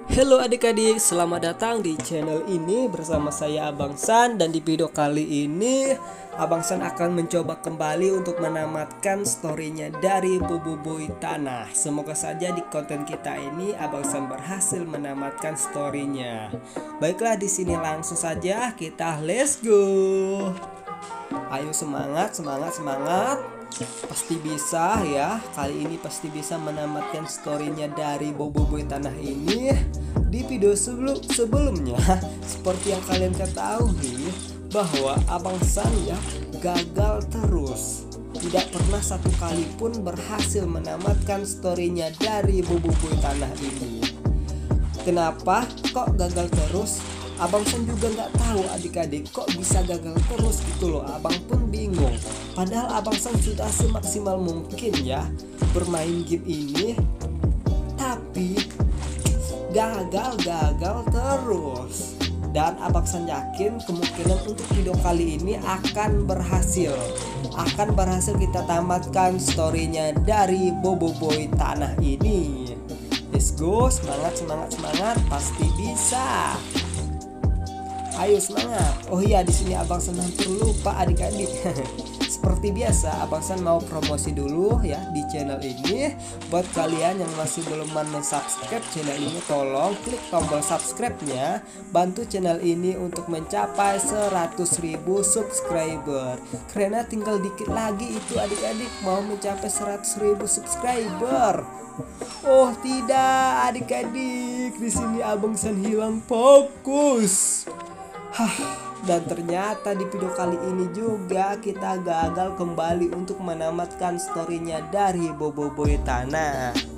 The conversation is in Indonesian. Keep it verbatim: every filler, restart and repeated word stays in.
Halo adik-adik, selamat datang di channel ini bersama saya Abang San. Dan di video kali ini Abang San akan mencoba kembali untuk menamatkan storynya dari Boboiboy Tanah. Semoga saja di konten kita ini Abang San berhasil menamatkan storynya. Baiklah, di sini langsung saja kita let's go. Ayo semangat, semangat, semangat. Pasti bisa ya. Kali ini pasti bisa menamatkan storynya dari Boboiboy Tanah ini. Di video sebelum sebelumnya seperti yang kalian ketahui bahwa Abang San ya gagal terus. Tidak pernah satu kali pun berhasil menamatkan storynya dari Boboiboy Tanah ini. Kenapa kok gagal terus? Abang San juga nggak tahu adik-adik kok bisa gagal terus gitu loh. Abang pun bingung. Padahal Abang San sudah semaksimal mungkin ya bermain game ini, tapi gagal-gagal terus. Dan Abang San yakin kemungkinan untuk video kali ini akan berhasil. Akan berhasil kita tamatkan storynya dari Boboiboy Tanah ini. Let's go, semangat, semangat, semangat, pasti bisa. Ayo semangat. Oh iya, di sini Abang San hampir lupa adik-adik. Seperti biasa, Abang San mau promosi dulu ya di channel ini. Buat kalian yang masih belum men-subscribe channel ini, tolong klik tombol subscribe-nya. Bantu channel ini untuk mencapai seratus ribu subscriber. Karena tinggal dikit lagi itu adik-adik mau mencapai seratus ribu subscriber. Oh tidak adik-adik, di sini Abang San hilang fokus. Hah, dan ternyata di video kali ini juga kita gagal kembali untuk menamatkan storynya dari Boboiboy Tanah.